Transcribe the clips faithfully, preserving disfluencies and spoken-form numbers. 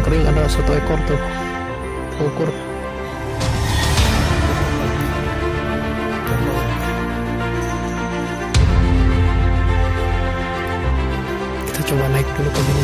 yang kering ada satu ekor tuh, ukur. Kita coba naik dulu ke sini.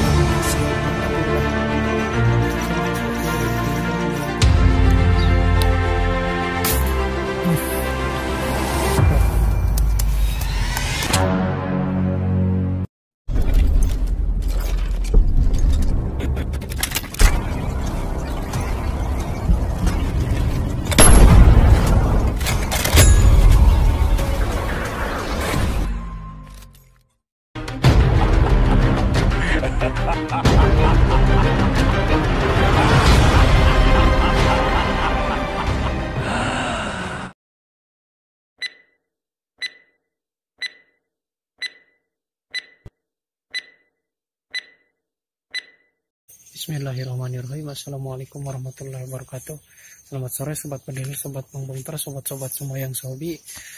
Bismillahirrahmanirrahim. Assalamualaikum warahmatullahi wabarakatuh. Selamat sore sobat pendengar, sobat pengbongkar, sobat-sobat semua yang hobi.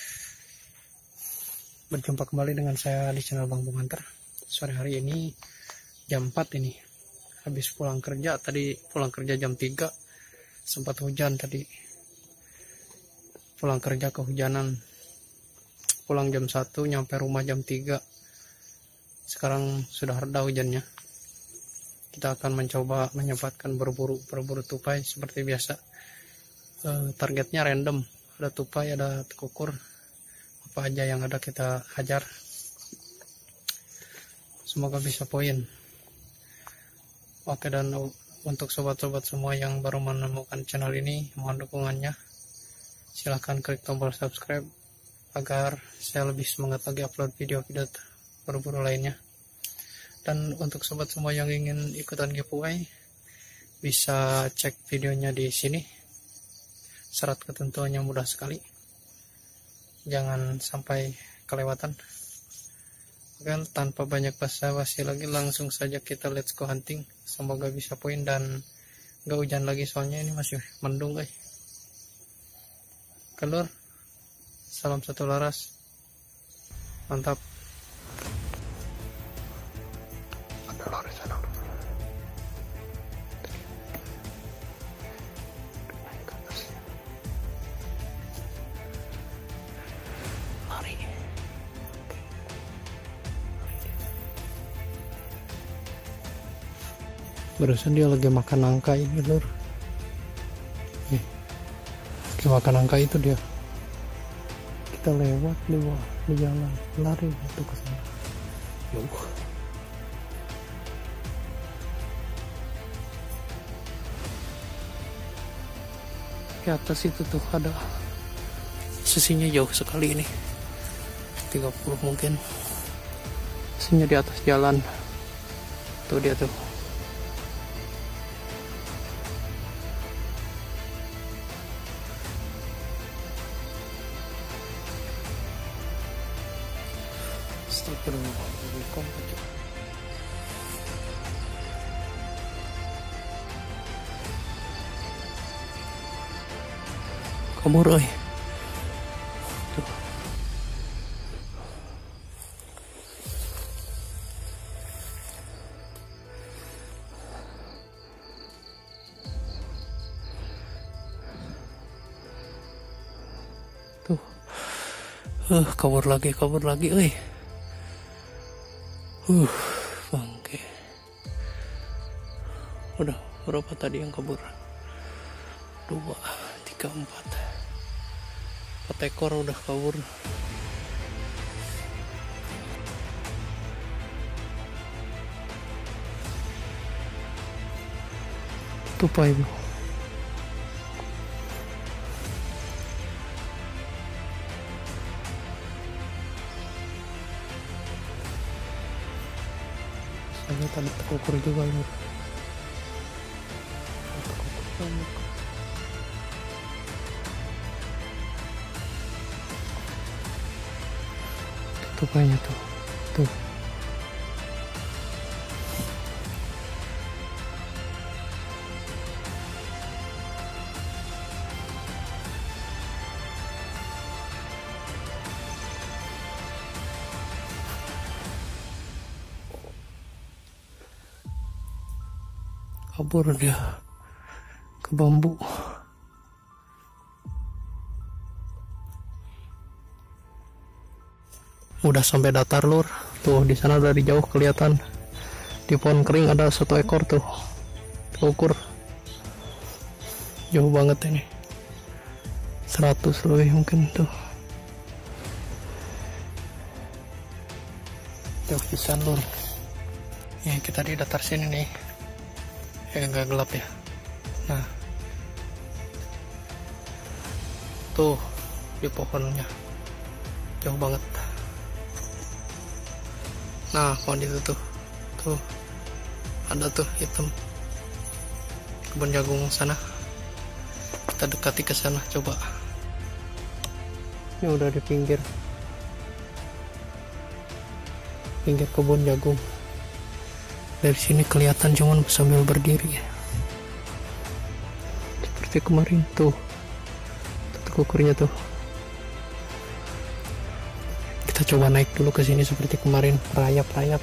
Berjumpa kembali dengan saya di channel Bang Bungantar. Sore hari ini jam empat ini. Habis pulang kerja, tadi pulang kerja jam tiga. Sempat hujan tadi. Pulang kerja kehujanan. Pulang jam satu, nyampe rumah jam tiga. Sekarang sudah reda hujannya. Kita akan mencoba menyempatkan berburu berburu tupai seperti biasa. E, targetnya random, ada tupai, ada kukur, apa aja yang ada kita hajar. Semoga bisa poin. Oke, dan untuk sobat-sobat semua yang baru menemukan channel ini, mohon dukungannya. Silahkan klik tombol subscribe agar saya lebih semangat lagi upload video-video berburu lainnya. Dan untuk sobat semua yang ingin ikutan giveaway, bisa cek videonya di sini. Syarat ketentuannya mudah sekali. Jangan sampai kelewatan. Oke, tanpa banyak basa-basi lagi, langsung saja kita let's go hunting. Semoga bisa poin dan gak hujan lagi, soalnya ini masih mendung guys. Kelur, salam satu laras. Mantap. Barusan dia lagi makan nangka ini lur. Nih, lagi makan nangka itu dia. Kita lewat di bawah, di jalan, lari itu ke sana. Yuk. Di atas itu tuh ada sisinya jauh sekali ini. tiga puluh mungkin. Sisinya di atas jalan. Tuh dia tuh. Kabur oi. Tuh. Tuh. Uh, kabur lagi, kabur lagi oi. Uh, bangke. Udah berapa tadi yang kabur? Dua, tiga, empat. Empat ekor udah kabur. Tupai bu. Saya tadi terkukur juga ini. Tupainya tuh, tuh. kabur dia ke bambu. Udah sampai datar lur, tuh di sana dari jauh kelihatan di pohon kering ada satu ekor tuh, ukur jauh banget ini, seratus lebih mungkin tuh. Jauh pisan lur. Ya kita di datar sini nih, ya agak gelap ya. Nah tuh di pohonnya jauh banget. Nah pohon itu tuh, tuh ada tuh hitam, kebun jagung sana. Kita dekati ke sana coba. Ini udah di pinggir pinggir kebun jagung. Dari sini kelihatan cuman sambil berdiri seperti kemarin tuh, tuh ukurnya tuh. Kita coba naik dulu ke sini seperti kemarin, rayap-rayap.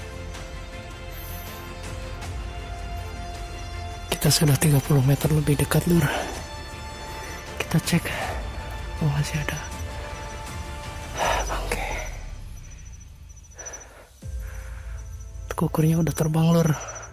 Kita sudah tiga puluh meter lebih dekat lur. Kita cek, oh masih ada bangke. Kukurnya udah terbang lur.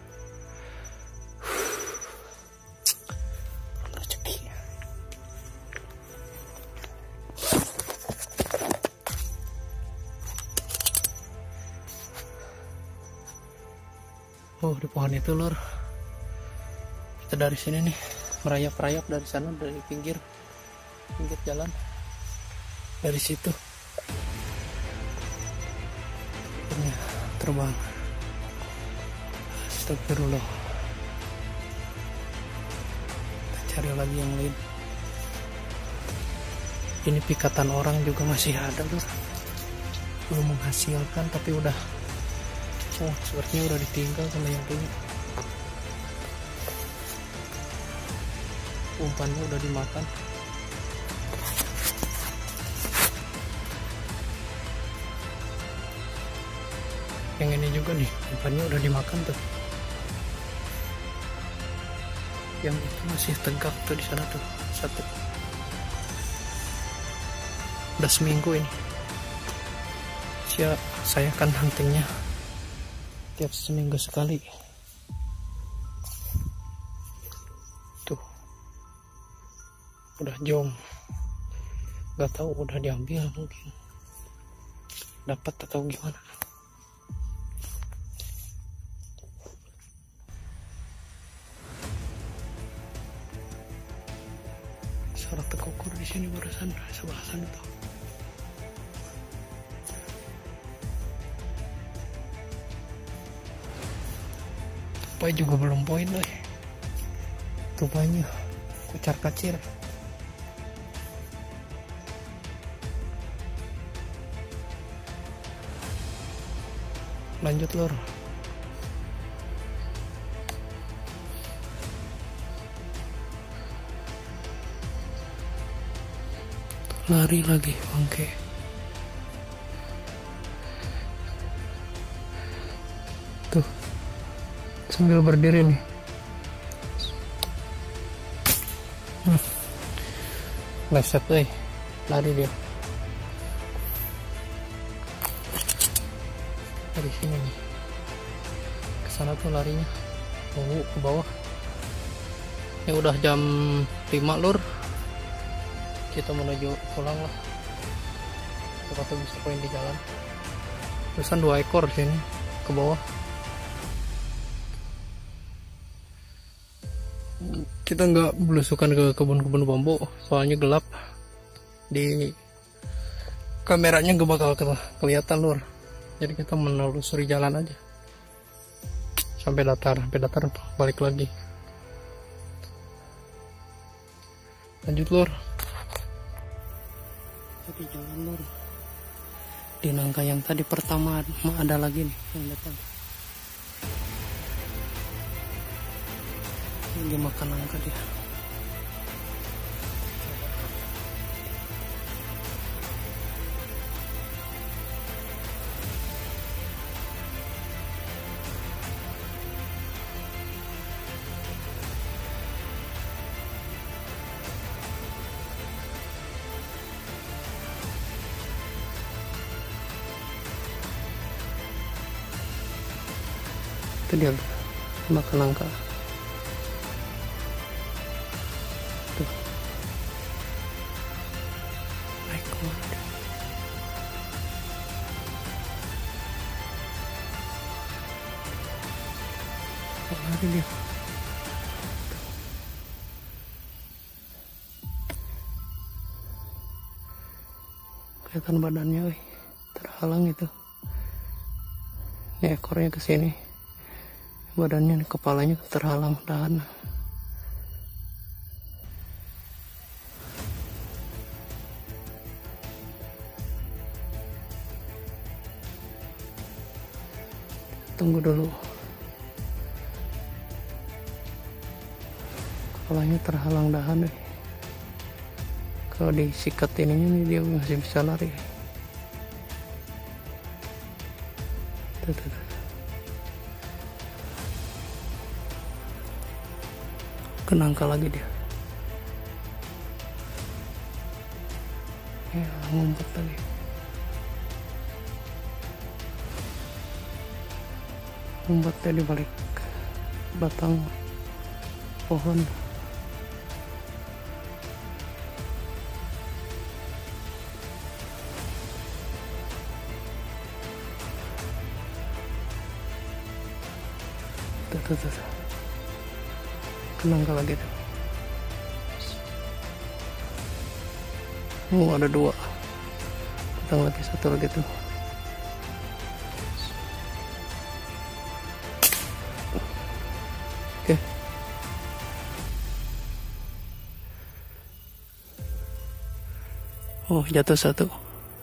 Oh di pohon itu lur. Kita dari sini nih merayap-rayap dari sana, dari pinggir pinggir jalan, dari situ kukurnya terbang. Astagfirullah. Kita cari lagi yang lain. Ini pikatan orang juga masih ada lur, belum menghasilkan tapi udah, oh sepertinya udah ditinggal sama yang punya. Umpannya udah dimakan. Yang ini juga nih, umpannya udah dimakan tuh. Yang itu masih tegak tuh di sana tuh, satu. Udah seminggu ini. Siap, saya kan huntingnya tiap seminggu sekali. Tuh, udah jong. Gak tahu udah diambil mungkin. Dapat atau gimana? Suara tekukur di sini barusan sebelah sana tuh. Tupai juga belum poin loh. Tupainya kucar kacir. Lanjut lor. Lari lagi bangke. Tuh sambil berdiri nih. hmm. Leset deh, lari dia dari sini nih ke sana tuh larinya. Oh ke bawah. Ini udah jam lima lur, kita menuju pulang lah. Coba tuh bisa poin di jalan. Terusan dua ekor sini ke bawah. Kita nggak belusukan ke kebun-kebun bambu soalnya gelap, di kameranya gak bakal ke kelihatan lur. Jadi kita menelusuri jalan aja sampai datar, sampai datar balik lagi. Lanjut lur. Jadi jalan lur. Di nangka yang tadi pertama ada lagi nih yang datang. Dia makan nangka dia. Itu dia makan nangka. Tuh. My God. Lari dia. Kelihatan badannya, wih, terhalang itu. Ini ekornya ke sini, badannya, kepalanya terhalang dahan. Tunggu dulu. Kepalanya terhalang dahan, wih. Kalau disikat ininya nih dia masih bisa lari. Tuh, tuh, tuh. Kenangka lagi dia. Ya, ngumpet lagi. Ngumpetnya di balik batang pohon. Tuh, tuh, tuh, tuh. Kenangka lagi tuh. Oh, ada dua. Datang lagi satu lagi tuh. Oke. Oh, jatuh satu.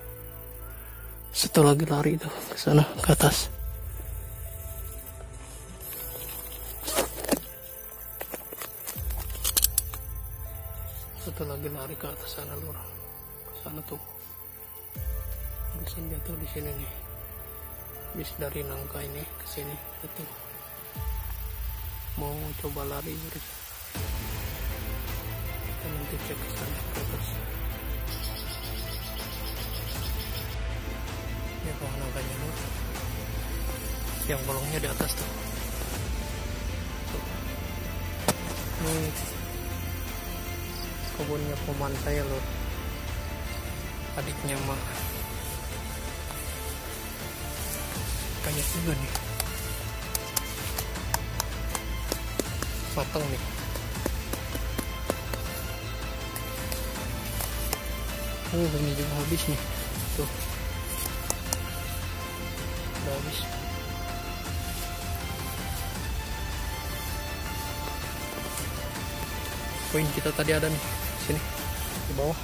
Satu lagi lari tuh ke sana, ke atas. Satu lagi lari ke atas sana, lur. Ke sana tuh. Barusan jatuh di sini nih. Habis dari nangka ini ke sini jatuh. Mau coba lari, lur. Kita nanti cek ke sana ke atas. Ya, kalau nangkanya, lur. Yang bolongnya di atas tuh. Tuh. Nih. Kebunnya paman saya, lur. Adiknya mak. Kayak juga nih. Matang nih. Oh, ini juga habis nih. Tuh. Udah habis. Poin kita tadi ada nih. Sini di bawah.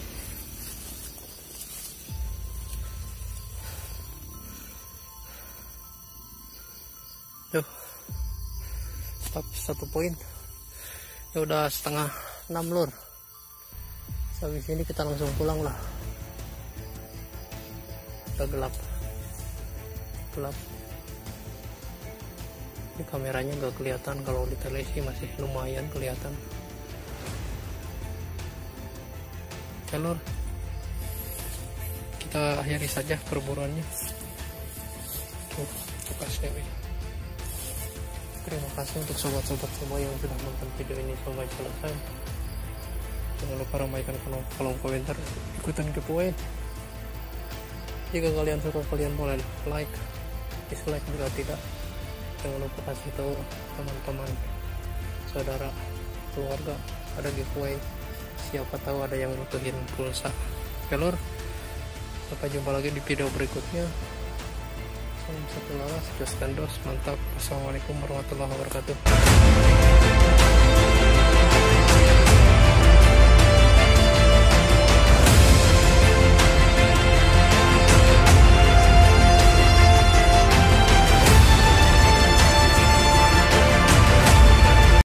Tuh, tapi satu poin. Ya udah setengah enam, lur. Habis ini kita langsung pulang lah. Udah gelap, gelap. Ini kameranya nggak kelihatan, kalau di televisi masih lumayan kelihatan. Oke, lur, kita akhiri saja perburuannya. Tuh, bekasnya, wih. Terima kasih untuk sobat-sobat semua yang sudah nonton video ini sampai selesai. Jangan lupa ramaikan kolom komentar, ikutan giveaway. Jika kalian suka, kalian boleh like, dislike jika tidak. Jangan lupa kasih tahu teman-teman, saudara, keluarga ada giveaway. Siapa tahu ada yang butuhin pulsa. Oke, lur, sampai jumpa lagi di video berikutnya. Salam satu laras, jos dan dos, mantap. Assalamualaikum warahmatullahi wabarakatuh.